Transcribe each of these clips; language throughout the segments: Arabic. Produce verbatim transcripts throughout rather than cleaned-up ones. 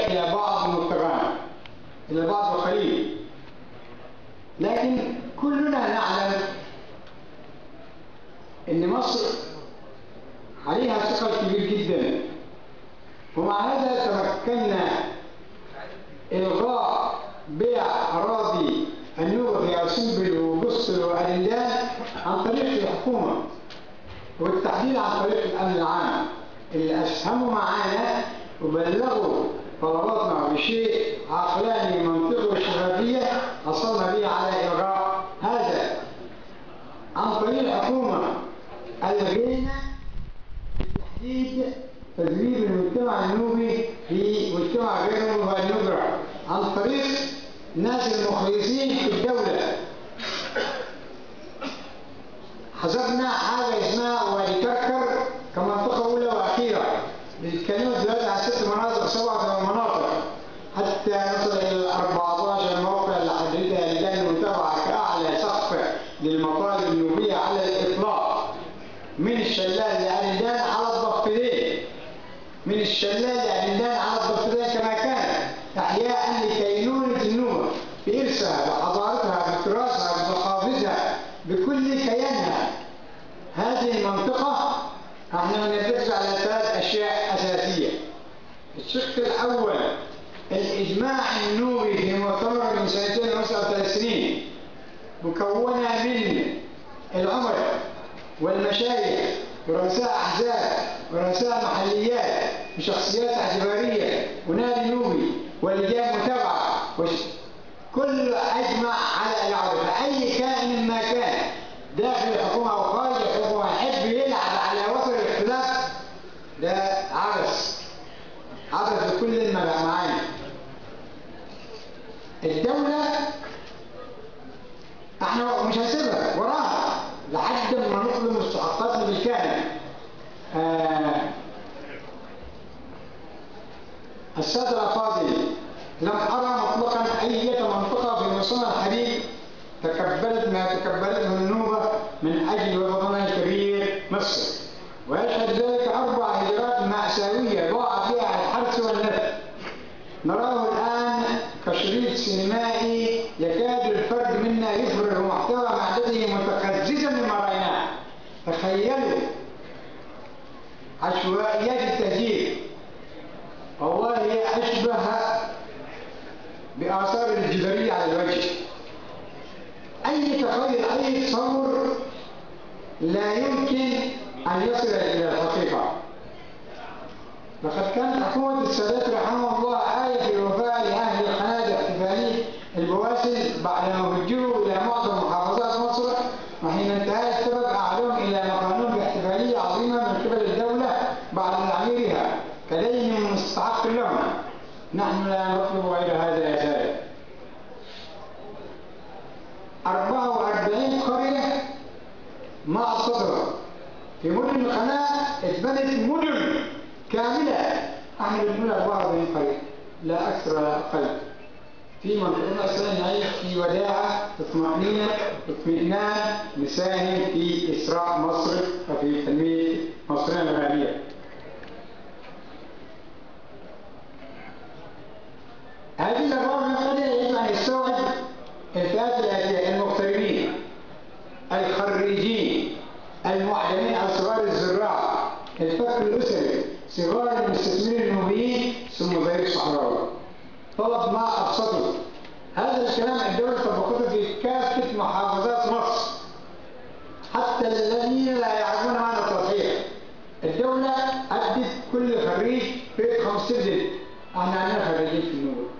إلى بعض متغنى إلى بعض القليل، لكن كلنا نعلم أن مصر عليها ثقل كبير جدا، ومع هذا تمكنا إلغاء بيع أراضي النوبة في أرسنبل وبصر وأرندان عن طريق الحكومة، وبالتحديد عن طريق الأمن العام اللي أسهموا معانا وبلغوا طلباتنا بشيء عقلاني منطقي وشفافية حصلنا به على إلغاء هذا. عن طريق الحكومة ألغينا بالتحديد تدريب المجتمع النوبي في مجتمع غير نوبي والنجرة عن طريق الناس المخلصين في الدولة. حذفنا حاجة اسمها وادي كركر كمنطقة أولى وأخيرة، بيتكلموا دلوقتي على ست مناطق سبعة مناطق حتى نصل إلى أربعة عشر موقع اللي حددها لجان المتابعة كأعلى سقف للمطالب النوبية على الإطلاق، من الشلال لأرندان على الضفتين، من الشلال لأرندان على الضفتين كما كان إحياء لكينونة النوبة بإرثها بحضارتها بتراثها بثقافتها بكل كيانها. هذه المنطقة احنا بنركز على ثلاث أشياء أساسية. الشق الأول الإجماع النوبي في مؤتمر من سنتين وتسعة وثلاثين سنين، مكونة من العملاء والمشايخ ورؤساء أحزاب ورؤساء محليات وشخصيات اعتبارية ونادي نوبي ولجان متابعة، كل أجمع على العودة. فأي كائن ما كان داخل الحكومة أو خارج الحكومة يحب يلعب على وتر الاختلاف ده عبث، عبث بكل المعاني. الدولة احنا مش هنسيبها وراها لحد ما نطلب مستحقاتنا بالكامل. آه السادة الأفاضل، لم أرى مطلقا أي منطقة في مصرنا الحديث تكبلت ما تكبلته النوبة من أجل وطنها الكبير مصر، ويشهد ذلك أربع هجرات مأساوية ضاع فيها الحرث والنفط. نراه الآن كشريط سينمائي يكاد الفرد منا يفرغ محتوى معدته متقززا مما رأيناه. تخيلوا عشوائيات التهجير، والله هي أشبه بآثار الجدرية على الوجه. أي تخيل أي تصور لا يمكن أن يصل إلى الحقيقة. لقد كانت حكومة السادات رحمه الله آية في الوفاء لأهل القنادق احتفالية البواسل بعدما هجروا إلى معظم محافظات مصر، وحين انتهى السبب أعلم إلى مقامهم باحتفالية عظيمة من قبل الدولة بعد تعميرها كدين مستحق لهم. نحن لا نطلب غير هذا يا سادة. أربعة وأربعين قرية مع الصدر في مدن القناة اتبنت مدن كاملة. احنا بنقول أربعة وأربعين قرية لا أكثر ولا أقل في منطقتنا أصلا نعيش في وداعة اطمئنان اطمئنان نساهم في إسراء مصر وفي تنمية مصرنا الغالية. هذه الأربعة من القرية يجب أن يستوعب الفئات الآتية: المغتربين، الخريجين، المعدمين أو صغار الزراع، الفقر الأسري، صغار المستثمرين النوبيين، ثم ذلك الصحراوي. طلب ما أبسطه. هذا الكلام الدولة طبقته في كافة محافظات مصر حتى الذين لا يعرفون معنى التصحيح. الدولة أدت كل خريج بيت خمس سجن. احنا عندنا خريجين في النوبة.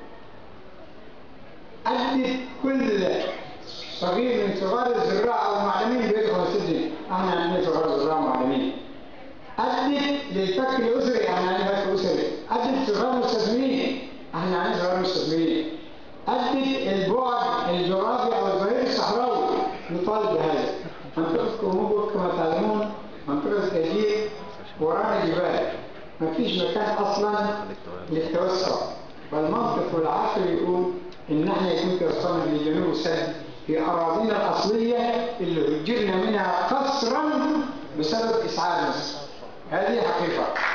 أدت كل صغير من صغار الزراعة أو المعلمين بيت خمس سجن. احنا عندنا صغار الزراعة ومعلمين. أدت للفك الأسري. احنا عندنا فك أسري. أدت صغار المستثمرين. احنا عندنا صغار المستثمرين. أدت البعد الجغرافي أو الظهير الصحراوي. نطالب بهذا. منطقة كوموبو كما تعلمون منطقة التهجير ورانا جبال، ما فيش مكان أصلا للتوسع، والمنطق والعقل يقول إن احنا يكون توسعنا لجنوب السد في أراضينا الأصلية اللي هجرنا منها قسرا بسبب إسعاد مصر. هذه حقيقة.